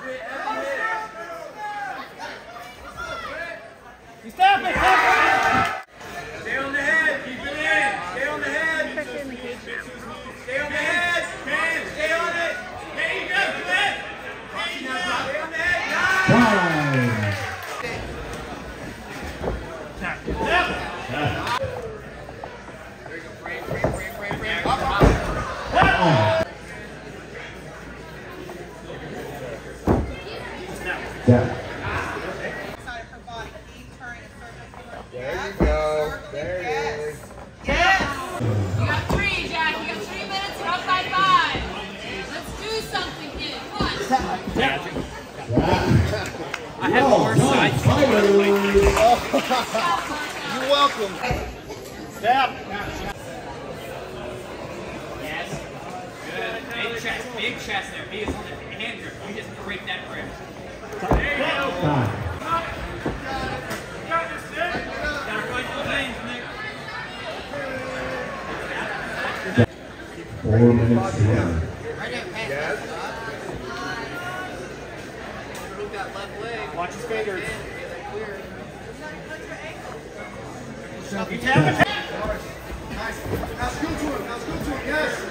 Stop it! Stay on the head. Keep it in. Stay on the head. Stay on the head. Man, stay on it. There you go, Clint. There you go. Stay on the head. Yeah. There you go. There it is. Yes. You got 3, Jack. You got 3 minutes. You're up by 5. Let's do something, kid. Come on. I have more sides. You're welcome. Step. Yes. Good. Big chest there. B is on the hand grip. You just break that grip. There you go. Gotta fight the lanes, Nick. 4 minutes to run. Yes. Watch his fingers. You tap it. Nice. Now scoot to him. Yes.